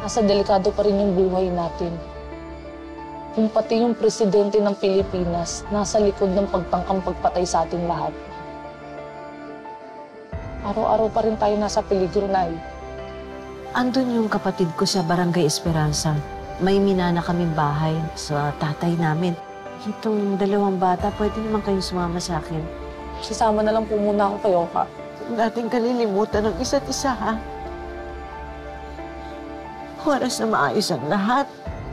nasa delikado pa rin yung buhay natin. Kung pati yung presidente ng Pilipinas nasa likod ng pagtangkang pagpatay sa ating lahat. Araw-araw pa rin tayo nasa peligro, Nay. Andun yung kapatid ko sa Barangay Esperanza. May minana kaming bahay sa tatay namin. Itong dalawang bata, pwede naman kayong sumama sa akin. Sasama na lang po muna ako kay Oka. Huwag natin kalilimutan ng isa't isa, ha? Oras na maayos ang lahat.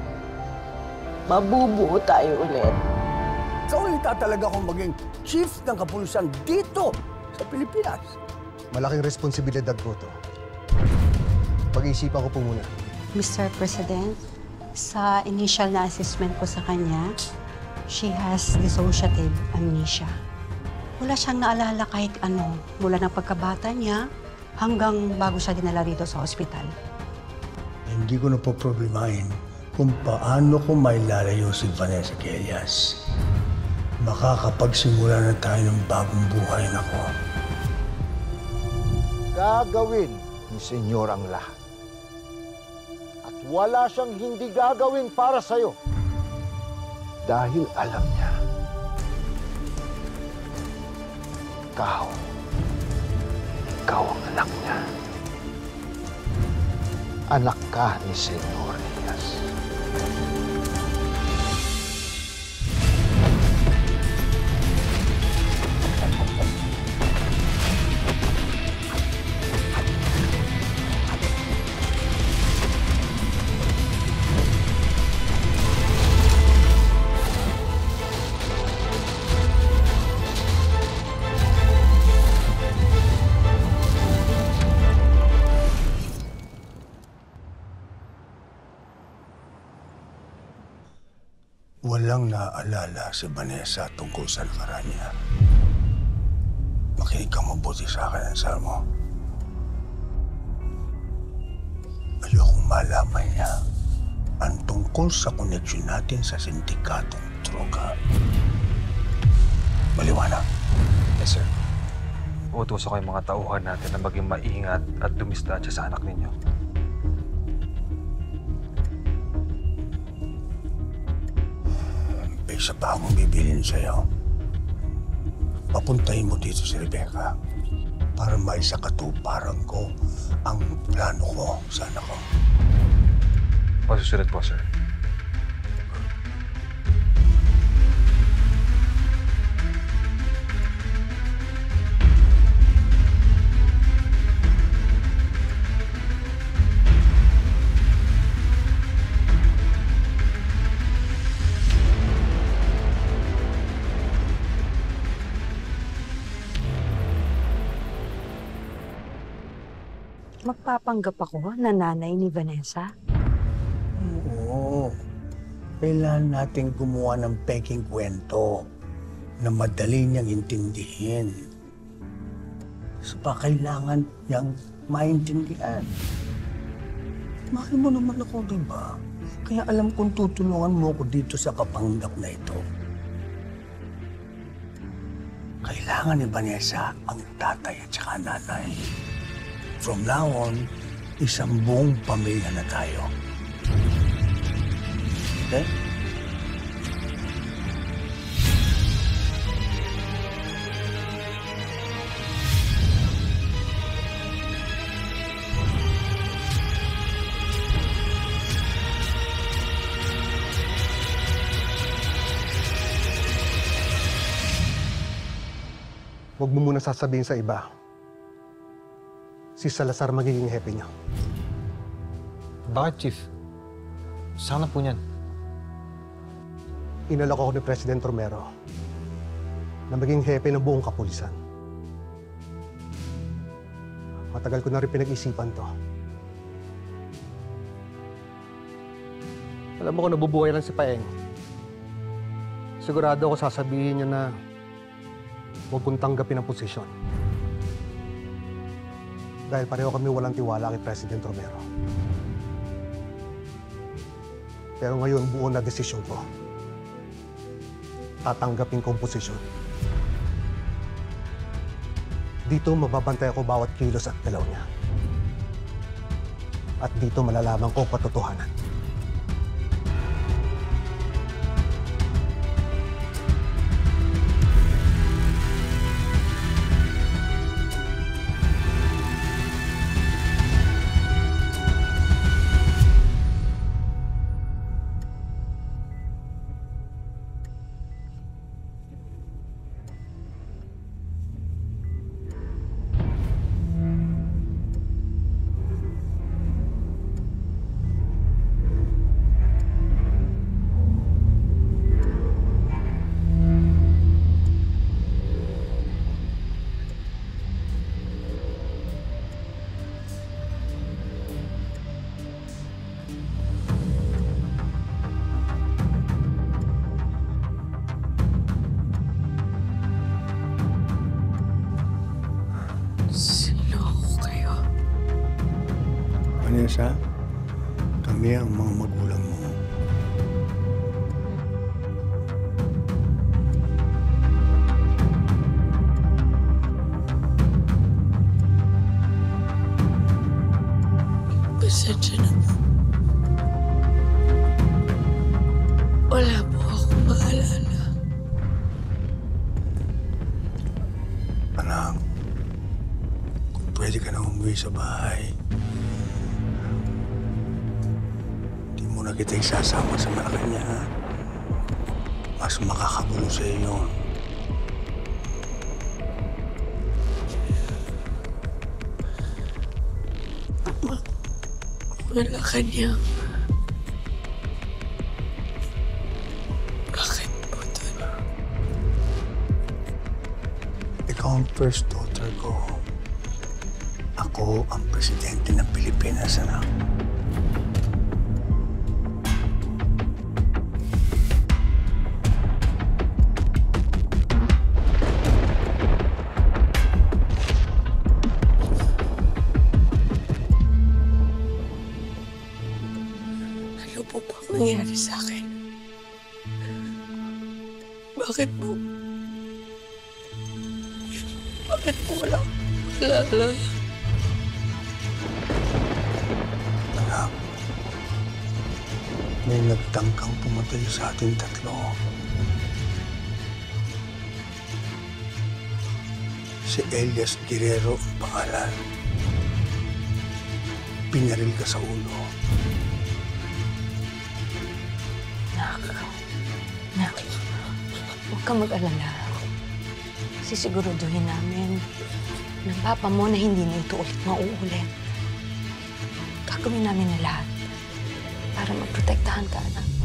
Mabubuo tayo ulit. Ikaw ulit talaga akong maging chief ng kapulisan dito sa Pilipinas. Malaking responsibilidad ko to. Pag-iisipan ko po muna. Mr. President, sa initial na assessment ko sa kanya, she has dissociative amnesia. Wala siyang naalala kahit ano, mula ng pagkabata niya hanggang bago siya dinala rito sa ospital. Hindi ko na po problemahin kung paano ko may lalayo si Vanessa Kellyas. Makakapagsimula na tayo ng bagong buhay na ko. Gagawin ni Senyor ang lahat. At wala siyang hindi gagawin para sa'yo. Dahil alam niya, ikaw ang anak niya. Anak ka ni Senyor Diaz. Walang naaalala si Vanessa tungkol sa nakaraan niya. Makinig kang mabuti sa akin, Anselmo. Ayokong malaman niya ang tungkol sa koneksyon natin sa sindikatong droga. Maliwanag. Yes, sir. Uutusan ko yung mga tauhan natin na maging maingat at dumistansya sa anak ninyo. Isa pa akong bibilin sa'yo. Papuntahin mo dito si Rebecca para maisakatuparan ko ang plano ko sa anak ko. Pasusunod po, sir. Magpapanggap ako na nanay ni Vanessa. Oo. Kailangan natin gumawa ng peking kwento na madali niyang intindihin. So pa kailangan niyang maintindihan. Mahal mo naman ako, di ba? Kaya alam kong tutulungan mo ko dito sa papanggap na ito. Kailangan ni Vanessa ang tatay at saka nanay. From now on, isang buong pamilya na tayo. Okay? Huwag mo muna sasabihin sa iba. Si Salazar magiging hepe niya. Bakit, Chief? Sana po niyan. Inalok ako ni President Romero na maging hepe ng buong kapulisan. Matagal ko na rin pinag-isipan to. Alam mo kung nabubuhay lang si Paeng. Sigurado ako sasabihin niya na huwag kong tanggapin ang posisyon. Dahil pareho kami walang tiwala kay President Romero. Pero ngayon, buo na desisyon ko. Tatanggapin ko ang posisyon. Dito, mababantay ako bawat kilos at galaw niya. At dito malalaman ko ang katotohanan. Vanessa, kami ang mga magulang mo. Pasensya na po. Wala po akong maalala. Anak, kung pwede ka na umuwi sa bahay, di mo na kita isasama sa Malacanang. Mas makakagulo sa iyo. Malacanang. Bakit po doon? Ikaw ang first daughter ko. Ako ang presidente ng Pilipinas, anak. Ano po bang nangyari sa akin? Bakit po? Bakit po wala akong maalala? Anak, may nagtangkang pumatay sa ating tatlo. Si Elias Guerrero ang pangalan. Pinaril ka sa ulo. Nak, huwag kang mag-alala. Sisiguraduhin namin ng papa mo na hindi na ito ulit mauulit. Gagawin namin na lahat para maprotektahan ka, anak.